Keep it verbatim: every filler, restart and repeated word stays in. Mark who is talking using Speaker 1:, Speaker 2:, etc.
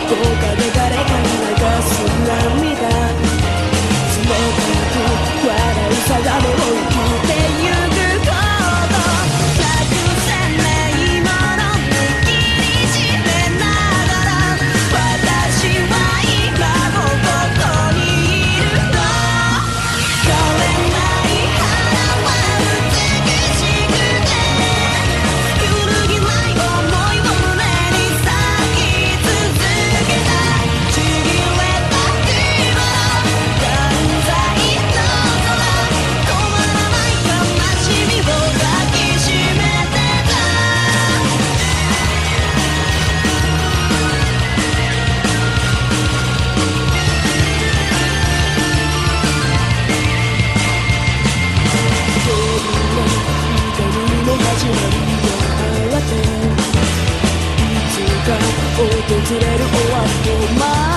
Speaker 1: どこかで誰かに流す涙、冷たく笑う定めを生きてゆくこと、なくせないもの握りしめながら、私は今もここにいるの。枯れない花は美しくて、揺るぎない想いを胸に咲き続けた、ちぎれた雲の断罪の空、止まらない悲しみを抱きしめてた。夜の始まりを慌て、いつか訪れる終わりを待